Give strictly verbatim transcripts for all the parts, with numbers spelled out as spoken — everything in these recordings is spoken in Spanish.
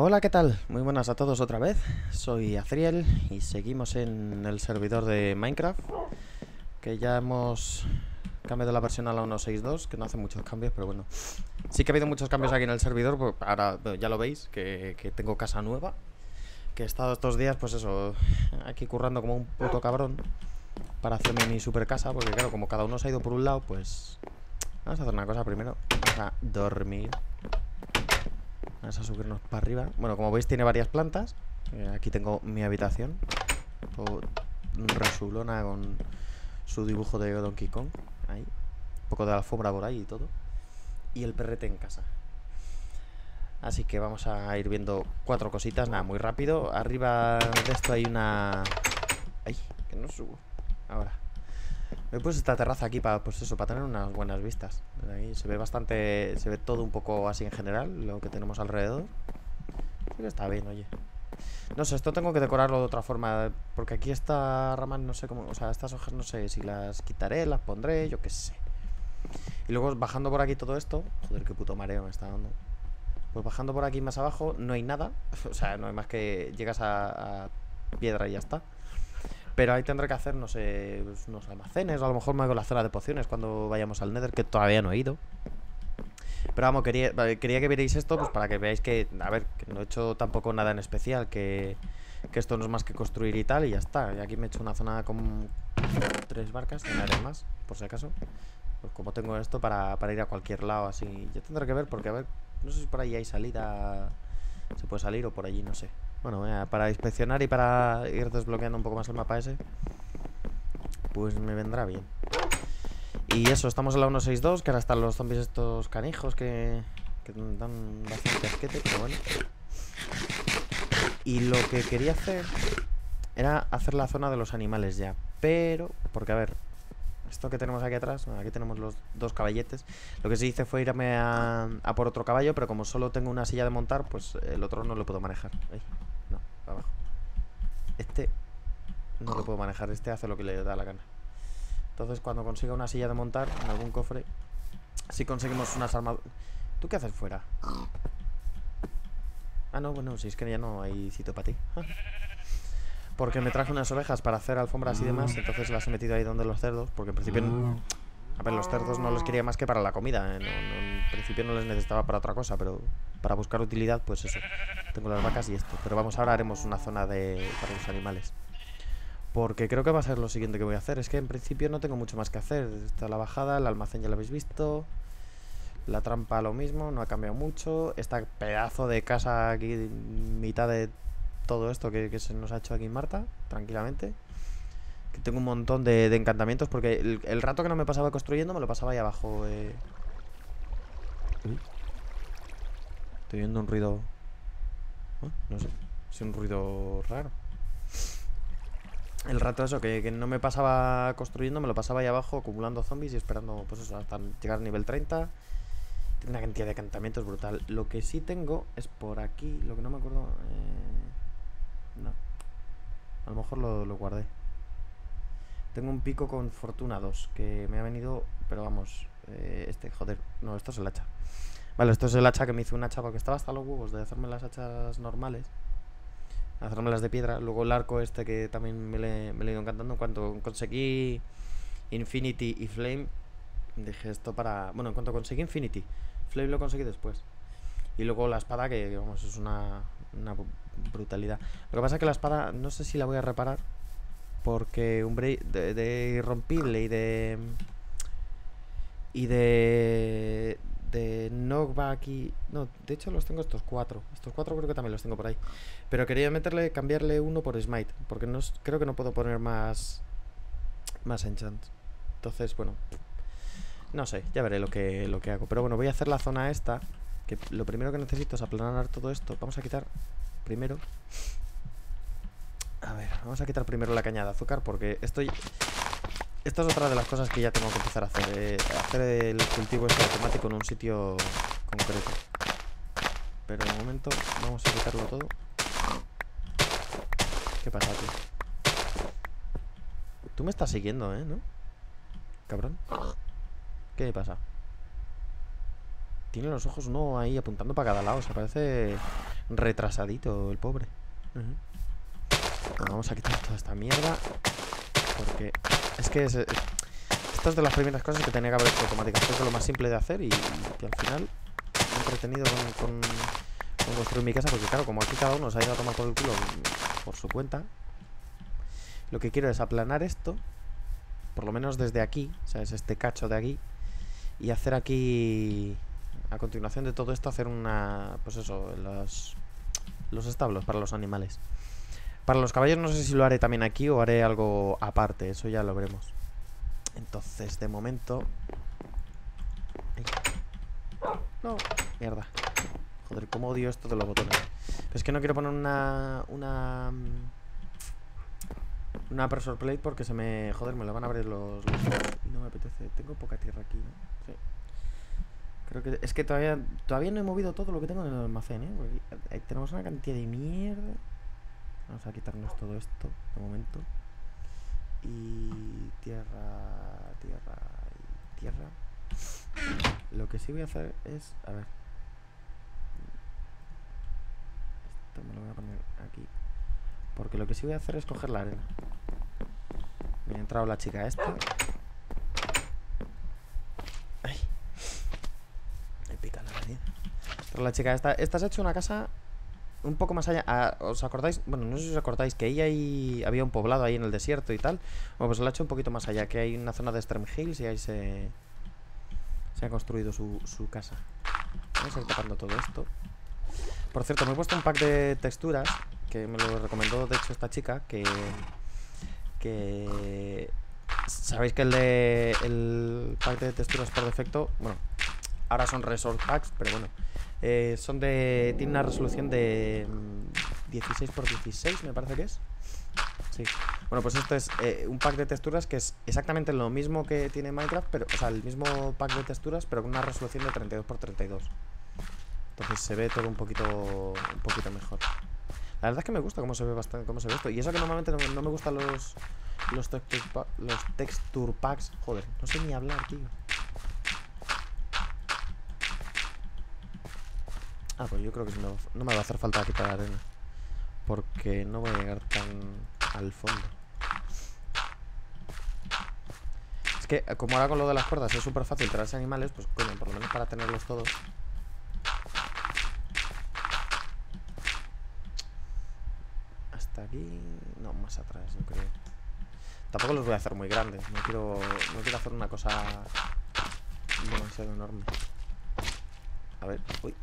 Hola, ¿qué tal? Muy buenas a todos otra vez. Soy Azriel y seguimos en el servidor de Minecraft, que ya hemos cambiado la versión a la uno punto seis punto dos, que no hace muchos cambios, pero bueno. Sí que ha habido muchos cambios aquí en el servidor, pues ahora bueno, ya lo veis, que, que tengo casa nueva, que he estado estos días, pues eso, aquí currando como un puto cabrón para hacerme mi super casa, porque claro, como cada uno se ha ido por un lado, pues vamos a hacer una cosa primero. Vamos a dormir. Vamos a subirnos para arriba. Bueno, como veis tiene varias plantas. eh, Aquí tengo mi habitación, todo resulona con su dibujo de Donkey Kong. Ahí, un poco de alfombra por ahí y todo. Y el perrete en casa. Así que vamos a ir viendo cuatro cositas. Nada, muy rápido. Arriba de esto hay una... Ay, que no subo. Ahora me he puesto esta terraza aquí para, pues eso, para tener unas buenas vistas. Ahí se ve bastante, se ve todo un poco así en general, lo que tenemos alrededor. Sí que está bien, oye. No sé, esto tengo que decorarlo de otra forma, porque aquí esta rama no sé cómo, o sea, estas hojas no sé si las quitaré, las pondré, yo qué sé. Y luego bajando por aquí todo esto, joder, qué puto mareo me está dando. Pues bajando por aquí más abajo no hay nada, o sea, no hay más que llegas a, a piedra y ya está. Pero ahí tendré que hacer, no sé, pues unos almacenes. O a lo mejor me hago la zona de pociones cuando vayamos al Nether, que todavía no he ido. Pero vamos, quería, quería que vierais esto, pues para que veáis que, a ver, que no he hecho tampoco nada en especial. Que, que esto no es más que construir y tal, y ya está. Y aquí me he hecho una zona con tres barcas, y haré más, por si acaso. Pues como tengo esto para, para ir a cualquier lado, así. Ya tendré que ver, porque a ver, no sé si por ahí hay salida. Se puede salir o por allí, no sé. Bueno, eh, para inspeccionar y para ir desbloqueando un poco más el mapa ese, pues me vendrá bien. Y eso, estamos en la uno punto seis punto dos, que ahora están los zombies estos canijos que, que dan bastante asquete, pero bueno. Y lo que quería hacer era hacer la zona de los animales ya. Pero, porque a ver, esto que tenemos aquí atrás, aquí tenemos los dos caballetes. Lo que se hice fue irme a, a por otro caballo, pero como solo tengo una silla de montar, pues el otro no lo puedo manejar. Ay, no, para abajo. Este no lo puedo manejar, este hace lo que le da la gana. Entonces cuando consiga una silla de montar en algún cofre, si conseguimos unas armaduras... ¿Tú qué haces fuera? Ah, no, bueno, si es que ya no hay sitio para ti. Porque me traje unas ovejas para hacer alfombras y demás, entonces las he metido ahí donde los cerdos, porque en principio... A ver, los cerdos no los quería más que para la comida, ¿eh? no, no, en principio no les necesitaba para otra cosa, pero para buscar utilidad, pues eso. Tengo las vacas y esto. Pero vamos, ahora haremos una zona de para los animales. Porque creo que va a ser lo siguiente que voy a hacer. Es que en principio no tengo mucho más que hacer. Está la bajada, el almacén ya lo habéis visto. La trampa lo mismo, no ha cambiado mucho. Este pedazo de casa aquí, mitad de todo esto que, que se nos ha hecho aquí en Marta, tranquilamente. Que tengo un montón de, de encantamientos, porque el, el rato que no me pasaba construyendo me lo pasaba ahí abajo. eh. Estoy viendo un ruido... ¿Eh? No sé, es un ruido raro. El rato eso, que, que no me pasaba construyendo, me lo pasaba ahí abajo acumulando zombies y esperando, pues eso, hasta llegar a nivel treinta. Tengo una cantidad de encantamientos brutal. Lo que sí tengo es por aquí, lo que no me acuerdo... Eh... No. A lo mejor lo, lo guardé. Tengo un pico con fortuna dos, que me ha venido... Pero vamos, eh, este, joder, no, esto es el hacha. Vale, esto es el hacha que me hizo un hacha porque estaba hasta los huevos de hacerme las hachas normales. Hacerme las de piedra. Luego el arco este que también me le, me le he ido encantando. En cuanto conseguí Infinity y Flame, dije esto para... Bueno, en cuanto conseguí Infinity, Flame lo conseguí después. Y luego la espada, que, que vamos, es una, una brutalidad. Lo que pasa es que la espada no sé si la voy a reparar, porque un break de, de irrompible y de... Y de... De knockback y... No, de hecho los tengo estos cuatro. Estos cuatro creo que también los tengo por ahí. Pero quería meterle, cambiarle uno por smite, porque no, creo que no puedo poner más... Más enchant. Entonces, bueno, no sé, ya veré lo que, lo que hago. Pero bueno, voy a hacer la zona esta, que lo primero que necesito es aplanar todo esto. Vamos a quitar primero... A ver, vamos a quitar primero la caña de azúcar, porque estoy... Esta es otra de las cosas que ya tengo que empezar a hacer, eh, hacer el cultivo este automático en un sitio concreto. Pero de momento vamos a quitarlo todo. ¿Qué pasa, tío? Tú me estás siguiendo, ¿eh? ¿No? Cabrón. ¿Qué pasa? Tiene los ojos uno ahí apuntando para cada lado. O sea, parece retrasadito el pobre. Uh-huh. Bueno, vamos a quitar toda esta mierda. Porque es que es, esto es de las primeras cosas que tenía que haber hecho automáticas. Esto es lo más simple de hacer y, y al final me he entretenido con, con, con construir mi casa. Porque claro, como aquí cada uno se ha ido a tomar por el culo por su cuenta, lo que quiero es aplanar esto, por lo menos desde aquí, ¿sabes? Este cacho de aquí. Y hacer aquí, a continuación de todo esto, hacer una, pues eso, los, los establos para los animales. Para los caballos no sé si lo haré también aquí o haré algo aparte, eso ya lo veremos. Entonces, de momento... Ay. No, mierda. Joder, cómo odio esto de los botones. Es que no quiero poner una... Una... Una pressure plate porque se me... Joder, me lo van a abrir los... los y no me apetece. Tengo poca tierra aquí, ¿no? Sí. Creo que... Es que todavía... Todavía no he movido todo lo que tengo en el almacén, ¿eh? Porque ahí tenemos una cantidad de mierda. Vamos a quitarnos todo esto de momento. Y tierra, tierra y tierra. Lo que sí voy a hacer es... A ver. Esto me lo voy a poner aquí. Porque lo que sí voy a hacer es coger la arena. Me ha entrado la chica esta. Ay. Me pica la nariz. Pero la chica esta... Esta se ha hecho una casa... Un poco más allá, ah, ¿os acordáis? Bueno, no sé si os acordáis que ahí hay, había un poblado ahí en el desierto y tal. Bueno, pues lo ha hecho un poquito más allá, que hay una zona de Extreme Hills y ahí se, se ha construido su, su casa. Vamos a ir tapando todo esto. Por cierto, me he puesto un pack de texturas, que me lo recomendó de hecho esta chica, que... que sabéis que el de el pack de texturas por defecto, bueno, ahora son Resort Packs, pero bueno. Eh, son de... Tiene una resolución de dieciséis por dieciséis, me parece que es. Sí. Bueno, pues esto es eh, un pack de texturas que es exactamente lo mismo que tiene Minecraft, pero, o sea, el mismo pack de texturas, pero con una resolución de treinta y dos por treinta y dos. Entonces se ve todo un poquito un poquito mejor. La verdad es que me gusta cómo se ve bastante, cómo se ve esto. Y eso que normalmente no, no me gustan los los texture, pa los texture packs. Joder, no sé ni hablar, tío. Ah, pues yo creo que sí, no, no me va a hacer falta quitar arena. Porque no voy a llegar tan al fondo. Es que como ahora con lo de las cuerdas es súper fácil traerse animales, pues coño, por lo menos para tenerlos todos. Hasta aquí... No, más atrás, yo creo. Tampoco los voy a hacer muy grandes. No quiero, no quiero hacer una cosa demasiado enorme. A ver, uy.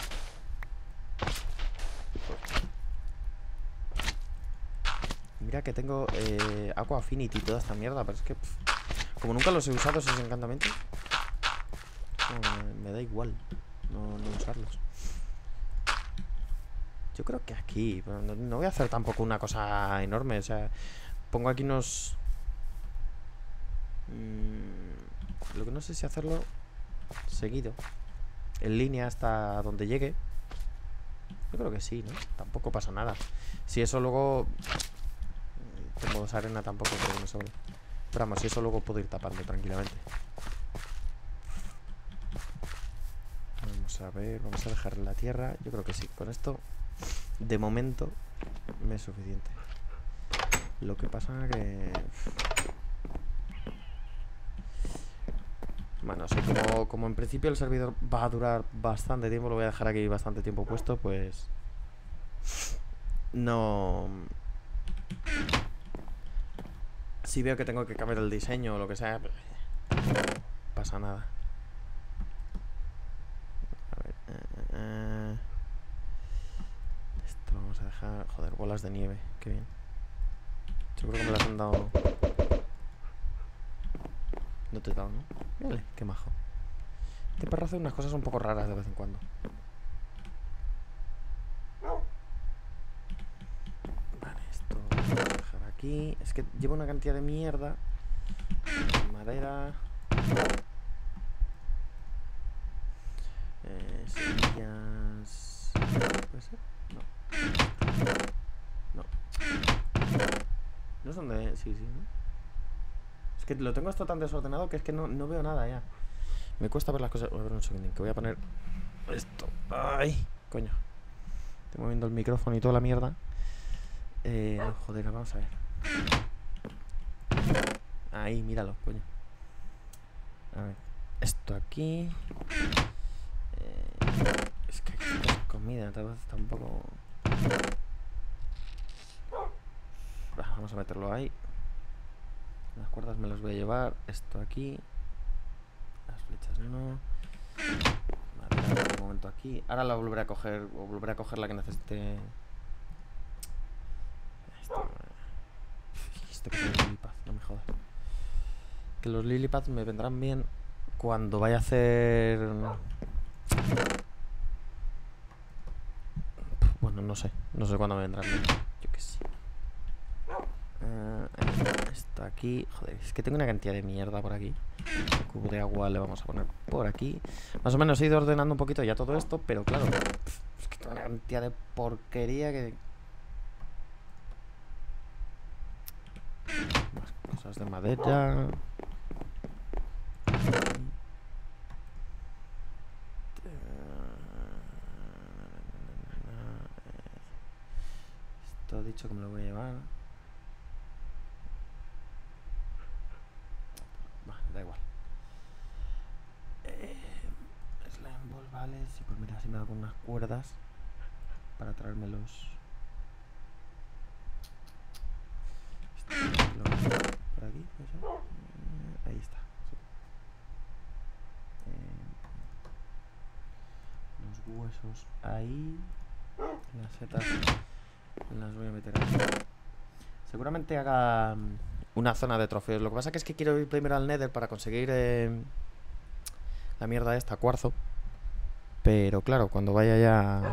Mira que tengo eh, Aqua Affinity y toda esta mierda, pero es que pff, como nunca los he usado esos encantamientos, no, me, me da igual no, no usarlos. Yo creo que aquí, pero no, no voy a hacer tampoco una cosa enorme, o sea, pongo aquí unos... Mmm, lo que no sé si hacerlo seguido, en línea hasta donde llegue. Yo creo que sí, ¿no? Tampoco pasa nada. Si eso luego... Tengo esa arena tampoco creo que me sobre. Pero vamos, si eso luego puedo ir tapando tranquilamente. Vamos a ver, vamos a dejar la tierra. Yo creo que sí, con esto de momento me es suficiente. Lo que pasa que... Bueno, así como, como en principio el servidor va a durar bastante tiempo, lo voy a dejar aquí bastante tiempo puesto, pues... No... Si veo que tengo que cambiar el diseño o lo que sea, pues, no pasa nada. A ver, eh, eh. Esto lo vamos a dejar... Joder, bolas de nieve, qué bien. Seguro que me las han dado... No te he dado, ¿no? Vale, qué majo. Este perro hace unas cosas un poco raras de vez en cuando. Vale, esto lo voy a dejar aquí. Es que llevo una cantidad de mierda. Madera. Eh, semillas. ¿Puede ser? No. No. No son de... Sí, sí, ¿no? Es que lo tengo esto tan desordenado que es que no, no veo nada ya. Me cuesta ver las cosas. A ver un segundín, que voy a poner esto. Ay, coño. Estoy moviendo el micrófono y toda la mierda. Eh, no, joder, vamos a ver. Ahí, míralo, coño. A ver, esto aquí. Eh, es que aquí es comida, tal vez está un poco... Bah, vamos a meterlo ahí. Las cuerdas me las voy a llevar. Esto aquí. Las flechas no. Vale, un momento aquí. Ahora la volveré a coger. O volveré a coger la que necesite. Esto, esto que es el Lilipad, no me jodas. Que los Lilipads me vendrán bien cuando vaya a hacer... Bueno, no sé. No sé cuándo me vendrán bien. Yo qué sé. Uh, esto aquí. Joder, es que tengo una cantidad de mierda por aquí. El cubo de agua le vamos a poner por aquí. Más o menos he ido ordenando un poquito ya todo esto, pero claro, es que tengo una cantidad de porquería que... Más cosas de madera. Esto he dicho que me lo voy a llevar. Da igual. Eh, slime ball, vale. Sí, pues mira, si me da con unas cuerdas para traérmelos. Por aquí, eso. Eh, ahí está. Sí. Eh, los huesos ahí. Las setas las voy a meter aquí. Seguramente haga una zona de trofeos. Lo que pasa que es que quiero ir primero al Nether para conseguir eh, la mierda esta, cuarzo. Pero claro, cuando vaya ya...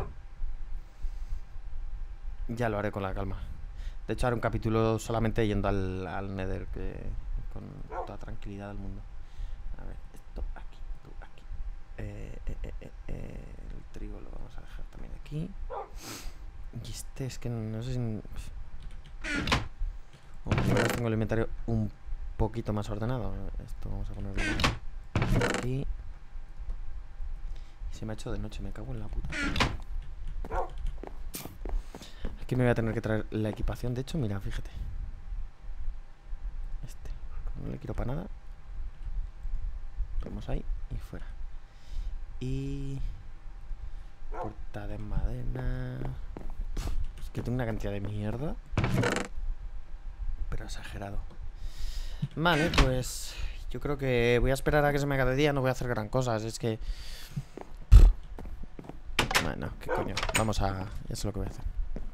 Ya lo haré con la calma. De hecho haré un capítulo solamente yendo al, al Nether, que, con toda tranquilidad del mundo. A ver, esto aquí, tú aquí. Eh, eh, eh, eh, eh, el trigo lo vamos a dejar también aquí. Y este es que no sé si... Bueno, ahora tengo el inventario un poquito más ordenado. Esto vamos a ponerlo aquí. Y se me ha hecho de noche, me cago en la puta. Aquí me voy a tener que traer la equipación. De hecho, mira, fíjate. Este, no le quiero para nada. Ponemos ahí y fuera. Y... puerta de madera. Es que tengo una cantidad de mierda. Pero exagerado. Vale, pues yo creo que voy a esperar a que se me haga de día. No voy a hacer gran cosas. Es que... Bueno, qué coño. Vamos a... Ya sé lo que voy a hacer.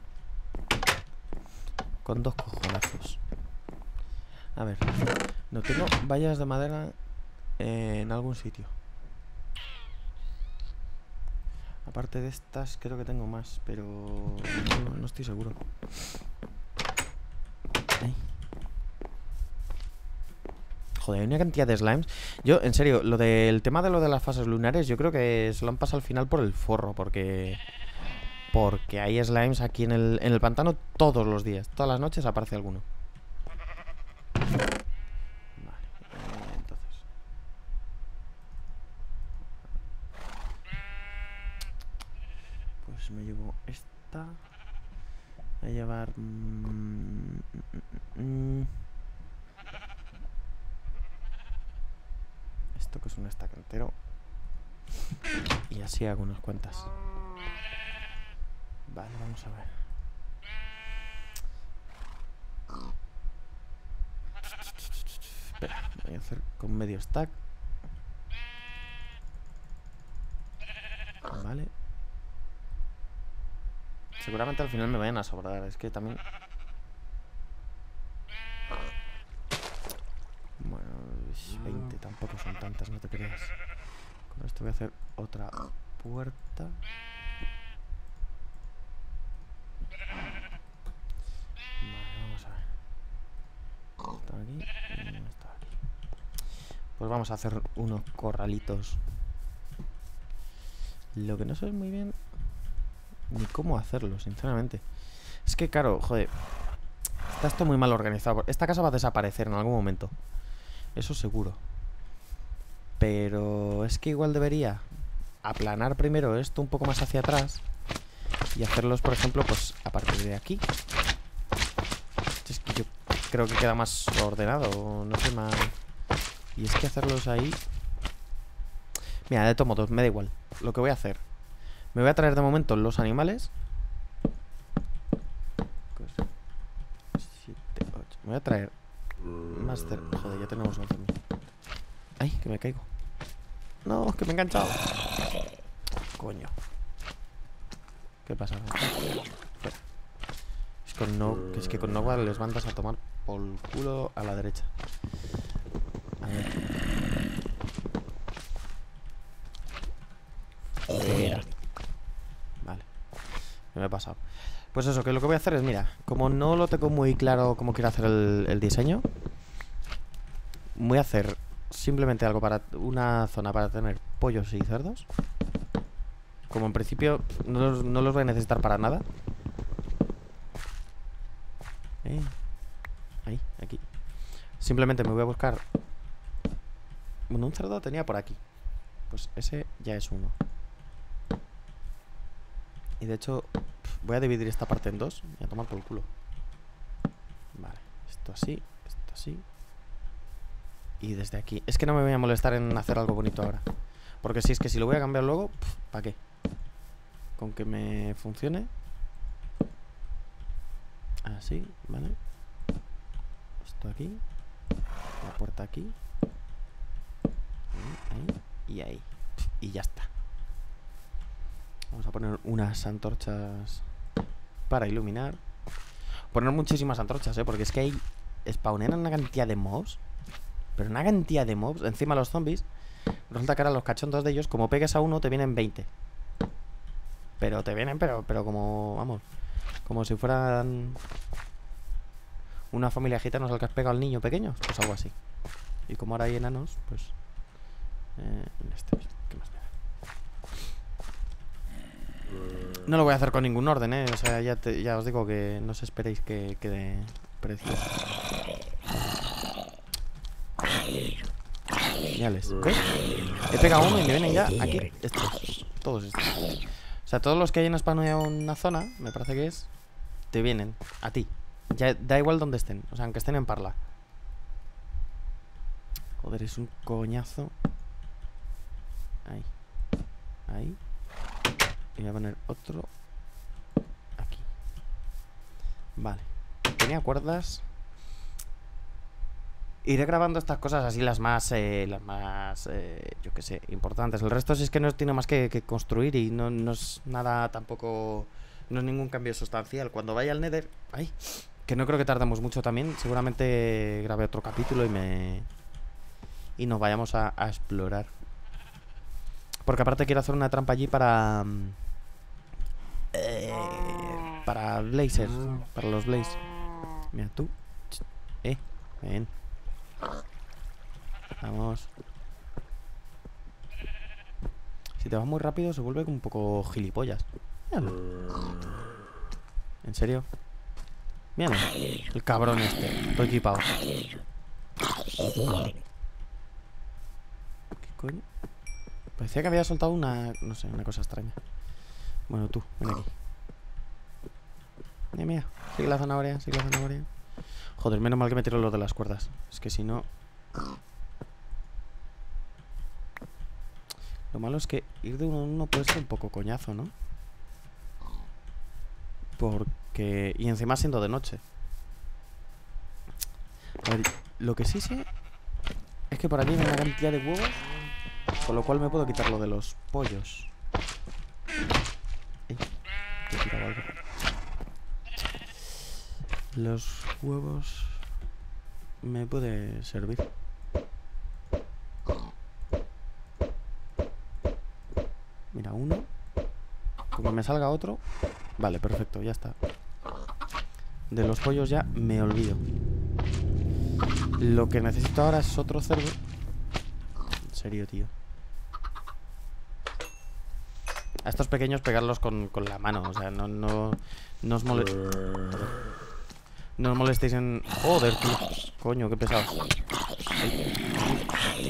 Con dos cojonazos. A ver. No tengo vallas de madera en algún sitio. Aparte de estas, creo que tengo más, pero no, no estoy seguro. Ay. Joder, hay una cantidad de slimes. Yo, en serio, lo del tema de lo de las fases lunares, yo creo que se lo han pasado al final por el forro, porque... Porque hay slimes aquí en el, en el pantano todos los días. Todas las noches aparece alguno. Vale, eh, entonces... Pues me llevo esta. Voy a llevar... Mm, mm, mm, esto que es un stack entero. Y así hago unas cuantas. Vale, vamos a ver. Espera, voy a hacer con medio stack. Vale. Seguramente al final me vayan a sobrar. Es que también... Bueno, veinte tampoco son tantas, no te creas. Con esto voy a hacer otra puerta. Vale, vamos a ver. Esto aquí y esto aquí. Pues vamos a hacer unos corralitos. Lo que no sé muy bien ni cómo hacerlo, sinceramente. Es que, claro, joder, está esto muy mal organizado. Esta casa va a desaparecer en algún momento. Eso seguro. Pero es que igual debería aplanar primero esto un poco más hacia atrás Y hacerlos, por ejemplo, pues a partir de aquí. Es que yo creo que queda más ordenado, no sé, más... Y es que hacerlos ahí... Mira, de todos modos, me da igual. Lo que voy a hacer, me voy a traer de momento los animales. siete, ocho. Me voy a traer más cerca. Joder, ya tenemos un zombie. Ay, que me caigo. No, que me he enganchado. Coño. ¿Qué pasa? Fuera. Es, con no, que es que con Nova les mandas a tomar por el culo a la derecha. A ver. Mira. Vale. Me he pasado. Pues eso, que lo que voy a hacer es, mira, como no lo tengo muy claro cómo quiero hacer el, el diseño, voy a hacer simplemente algo para una zona para tener pollos y cerdos. Como en principio no los, no los voy a necesitar para nada. Eh, ahí, aquí. Simplemente me voy a buscar... Bueno, un cerdo tenía por aquí. Pues ese ya es uno. Y de hecho voy a dividir esta parte en dos y a tomar por el culo. Vale, esto así, esto así. Y desde aquí. Es que no me voy a molestar en hacer algo bonito ahora. Porque si es que si lo voy a cambiar luego, ¿para qué? Con que me funcione. Así, vale. Esto aquí. La puerta aquí. Ahí, ahí y ahí. Y ya está. Vamos a poner unas antorchas para iluminar. Poner muchísimas antorchas, ¿eh? Porque es que hay... spawnean una cantidad de mobs. Pero una cantidad de mobs. Encima los zombies. Resulta que ahora los cachondos de ellos, como pegues a uno, te vienen veinte. Pero te vienen, pero, pero como... Vamos. Como si fueran... una familia gitana al que has pegado al niño pequeño. Pues algo así. Y como ahora hay enanos, pues... Eh, en este mismo. ¿Qué más me da? No lo voy a hacer con ningún orden, ¿eh? O sea, ya, te, ya os digo que no os esperéis que quede precioso. Ya les... ¿Ves? He pegado uno y me vienen ya aquí estos. Todos estos. O sea, todos los que hayan spawnado en una zona, me parece que es... te vienen a ti. Ya da igual donde estén. O sea, aunque estén en Parla. Joder, es un coñazo. Ahí. Ahí. Y voy a poner otro aquí. Vale. Tenía cuerdas. Iré grabando estas cosas así, las más, eh, las más, eh, yo qué sé, importantes. El resto sí es que no tiene más que, que construir y no, no es nada tampoco, no es ningún cambio sustancial. Cuando vaya al Nether, ay, que no creo que tardemos mucho también, seguramente grabe otro capítulo y me... y nos vayamos a, a explorar. Porque aparte quiero hacer una trampa allí para... Eh, para blazers, para los blaze. Mira tú. Eh, ven. Vamos. Si te vas muy rápido se vuelve un poco gilipollas. Míralo. ¿En serio? Míralo. El cabrón este. Estoy equipado. ¿Qué coño? Parecía que había soltado una... no sé, una cosa extraña. Bueno, tú, ven aquí. Mira, mira. Sigue la zanahoria, sigue la zanahoria. Joder, menos mal que me tiro lo de las cuerdas. Es que si no... Lo malo es que ir de uno en uno puede ser un poco coñazo, ¿no? Porque... y encima siendo de noche. A ver, lo que sí sé es que por aquí hay una cantidad de huevos, con lo cual me puedo quitar lo de los pollos. Eh, te he tirado algo. Los huevos me puede servir. Mira, uno. Como me salga otro. Vale, perfecto, ya está. De los pollos ya me olvido. Lo que necesito ahora es otro cerdo. En serio, tío. A estos pequeños pegarlos con, con la mano. O sea, no, no, no os mole... No os molestéis en... Joder, tío. Coño, qué pesado.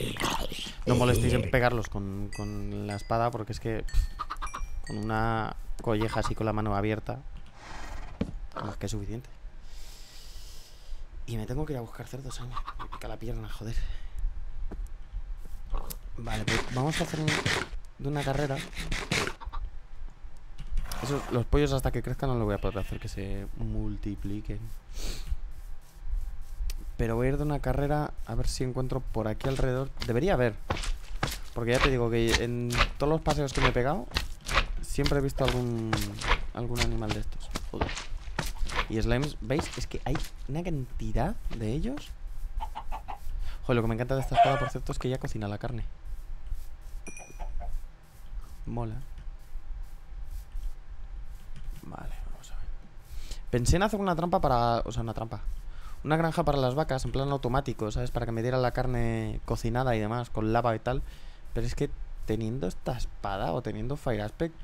No os molestéis en pegarlos con, con la espada, porque es que... Pff, con una... colleja así con la mano abierta. Más que suficiente. Y me tengo que ir a buscar cerdos, ¿eh? Me pica la pierna, joder. Vale, pues vamos a hacer un, de una carrera. Eso, los pollos hasta que crezcan no lo voy a poder hacer que se multipliquen. Pero voy a ir de una carrera a ver si encuentro por aquí alrededor. Debería haber. Porque ya te digo que en todos los paseos que me he pegado siempre he visto algún algún animal de estos. Joder. Y slimes, ¿veis? Es que hay una cantidad de ellos. Joder, lo que me encanta de esta espada, por cierto, es que ya cocina la carne. Mola. Vale, vamos a ver. Pensé en hacer una trampa para... O sea, una trampa. Una granja para las vacas, en plan automático, ¿sabes? Para que me diera la carne cocinada y demás, con lava y tal. Pero es que teniendo esta espada o teniendo Fire Aspect...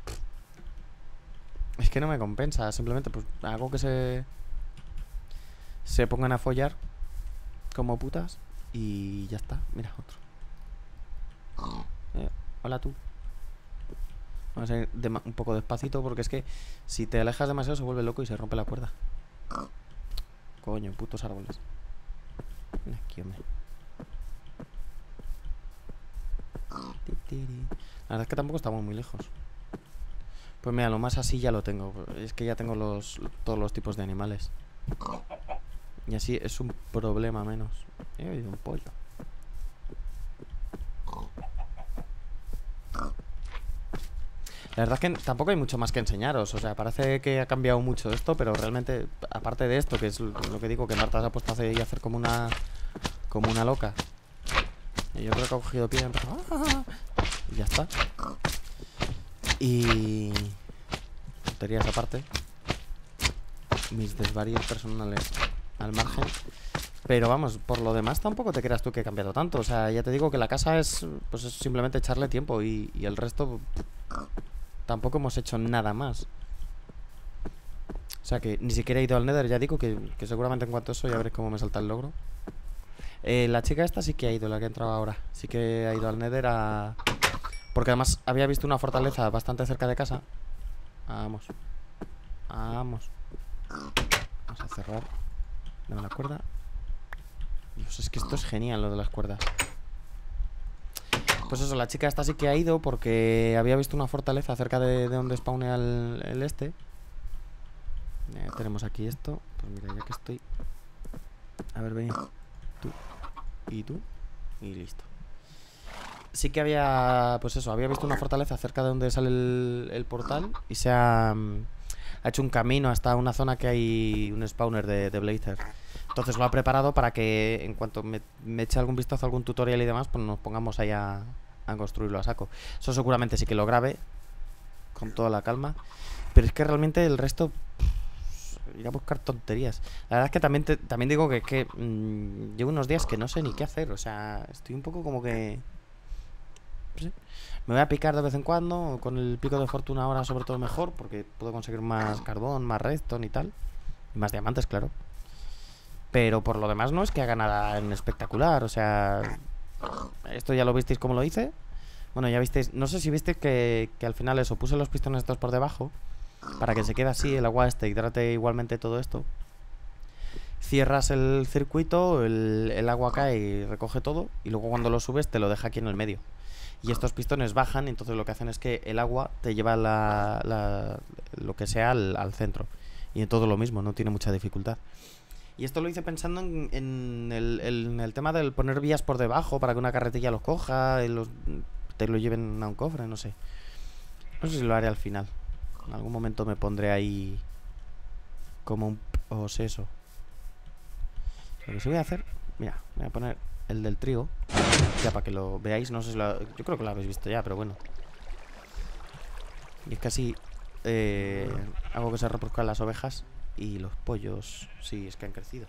Es que no me compensa. Simplemente pues hago que se... Se pongan a follar como putas y ya está. Mira, otro. Eh, hola tú. Vamos a ir de un poco despacito porque es que si te alejas demasiado se vuelve loco y se rompe la cuerda. Coño, putos árboles. Ven aquí, hombre. La verdad es que tampoco estamos muy lejos. Pues mira, lo más así ya lo tengo. Es que ya tengo los todos los tipos de animales. Y así es un problema menos. He oído un pollo. La verdad es que tampoco hay mucho más que enseñaros. O sea, parece que ha cambiado mucho esto, pero realmente, aparte de esto, que es lo que digo, que Marta se ha puesto a hacer, y a hacer como una como una loca. Y yo creo que ha cogido pie y ha empezado, ¡ah! Y ya está. Y... tonterías aparte. Mis desvaríos personales al margen. Pero vamos, por lo demás tampoco te creas tú que he cambiado tanto. O sea, ya te digo que la casa es, pues es simplemente echarle tiempo. Y, y el resto tampoco hemos hecho nada más. O sea que ni siquiera he ido al Nether. Ya digo que, que seguramente en cuanto a eso ya veréis cómo me salta el logro. eh, La chica esta sí que ha ido, la que ha entrado ahora. Sí que ha ido al Nether a... Porque además había visto una fortaleza bastante cerca de casa. Vamos. Vamos. Vamos a cerrar. Dame la cuerda. Dios, es que esto es genial, lo de las cuerdas. Pues eso, la chica esta sí que ha ido porque había visto una fortaleza cerca de, de donde spawnea el, el este. eh, Tenemos aquí esto. Pues mira, ya que estoy. A ver, ven. Tú. Y tú. Y listo. Sí que había, pues eso, había visto una fortaleza cerca de donde sale el, el portal. Y se ha, ha hecho un camino hasta una zona que hay un spawner de, de Blazer. Entonces lo ha preparado para que en cuanto me, me eche algún vistazo a algún tutorial y demás, pues nos pongamos ahí a, a construirlo a saco. Eso seguramente sí que lo grabe con toda la calma. Pero es que realmente el resto... Ir a buscar tonterías. La verdad es que también, te, también digo que, que mmm, llevo unos días que no sé ni qué hacer. O sea, estoy un poco como que... No sé. Me voy a picar de vez en cuando. Con el pico de fortuna ahora sobre todo mejor, porque puedo conseguir más carbón, más redstone y tal. Y más diamantes, claro. Pero por lo demás no es que haga nada en espectacular. O sea, esto ya lo visteis como lo hice. Bueno, ya visteis, no sé si visteis que, que al final eso, puse los pistones estos por debajo para que se quede así el agua este, hidrate igualmente todo esto. Cierras el circuito, el, el agua cae y recoge todo. Y luego cuando lo subes te lo deja aquí en el medio. Y estos pistones bajan, y entonces lo que hacen es que el agua te lleva la, la, lo que sea al, al centro. Y en todo lo mismo, no tiene mucha dificultad. Y esto lo hice pensando en, en, el, el, en el tema del poner vías por debajo para que una carretilla los coja y los, te lo lleven a un cofre, no sé. No sé si lo haré al final. En algún momento me pondré ahí como un poseso. Lo que sí voy a hacer, mira, voy a poner el del trigo, ya para que lo veáis. No sé si lo, yo creo que lo habéis visto ya, pero bueno. Y es que así eh, hago que se reproduzcan las ovejas. Y los pollos, sí, es que han crecido.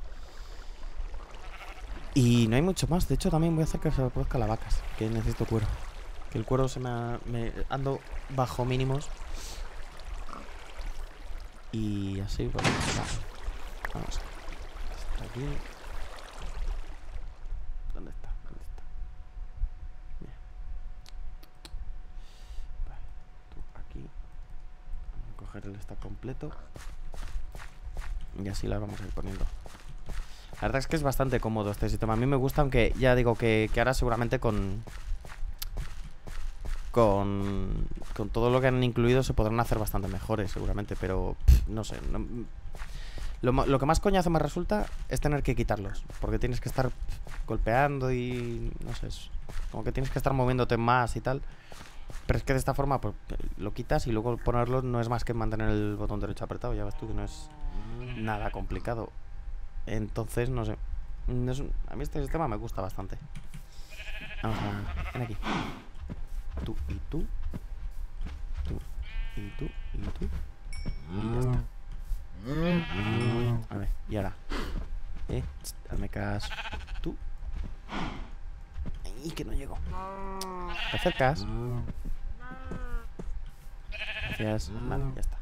Y no hay mucho más. De hecho, también voy a hacer que se reproduzcan las vacas, que necesito cuero. Que el cuero se me, ha, me ando bajo mínimos. Y así, pues, vamos a ver. Está aquí. ¿Dónde está? ¿Dónde está? Mira. Vale, tú aquí. coger el stack completo. Y así las vamos a ir poniendo. La verdad es que es bastante cómodo este sistema. A mí me gusta, aunque ya digo que, que ahora seguramente con... Con, con todo lo que han incluido se podrán hacer bastante mejores, seguramente. Pero, pff, no sé. No, lo, lo que más coñazo me resulta es tener que quitarlos. Porque tienes que estar pff, golpeando y... No sé, es como que tienes que estar moviéndote más y tal. Pero es que de esta forma, pues, lo quitas y luego ponerlo no es más que mantener el botón derecho apretado. Ya ves tú que no es nada complicado. Entonces, no sé. Es un, a mí este sistema me gusta bastante. Vamos a... Ven aquí. Tú y tú. Tú y tú y tú. Y ya está. A ver, y ahora. Eh, hazme caso. Tú. Ay, que no llego. ¿Te acercas? Gracias. Vale, ya está.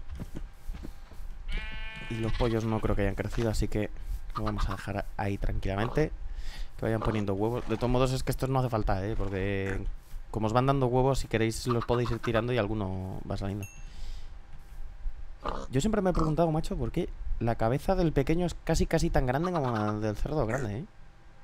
Y los pollos no creo que hayan crecido, así que lo vamos a dejar ahí tranquilamente. Que vayan poniendo huevos. De todos modos es que estos no hace falta, ¿eh? Porque como os van dando huevos, si queréis los podéis ir tirando y alguno va saliendo. Yo siempre me he preguntado, macho, por qué la cabeza del pequeño es casi casi tan grande como la del cerdo grande, ¿eh?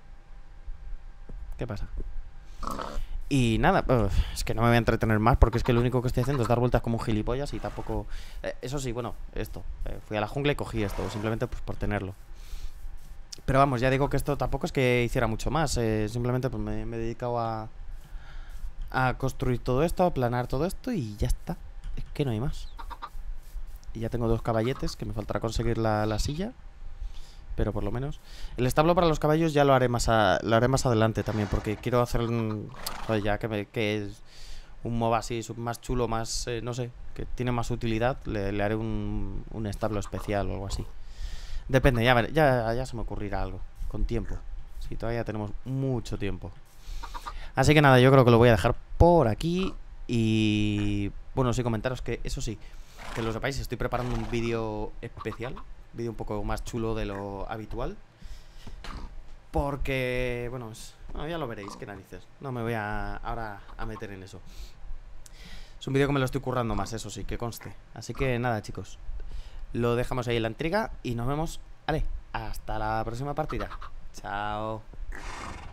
¿Qué pasa? Y nada, uf, es que no me voy a entretener más porque es que lo único que estoy haciendo es dar vueltas como un gilipollas y tampoco... Eh, eso sí, bueno, esto. Eh, fui a la jungla y cogí esto, simplemente pues por tenerlo. Pero vamos, ya digo que esto tampoco es que hiciera mucho más. Eh, simplemente pues me, me he dedicado a... A construir todo esto, a aplanar todo esto y ya está. Es que no hay más. Y ya tengo dos caballetes, que me faltará conseguir la, la silla. Pero por lo menos el establo para los caballos ya lo haré más a, lo haré más adelante también, porque quiero hacer un, joder, ya que, me, que es un mob así más chulo, más, eh, no sé, que tiene más utilidad. Le, le haré un, un establo especial o algo así. Depende, ya, ya, ya se me ocurrirá algo. Con tiempo. Sí, todavía tenemos mucho tiempo. Así que nada, yo creo que lo voy a dejar por aquí. Y bueno, sí, comentaros que eso sí, que lo sepáis, estoy preparando un vídeo especial. Vídeo un poco más chulo de lo habitual. Porque, bueno, es, bueno, ya lo veréis, qué narices. No me voy a ahora a meter en eso. Es un vídeo que me lo estoy currando más, eso sí, que conste. Así que nada, chicos, lo dejamos ahí en la intriga y nos vemos, vale, hasta la próxima partida. Chao.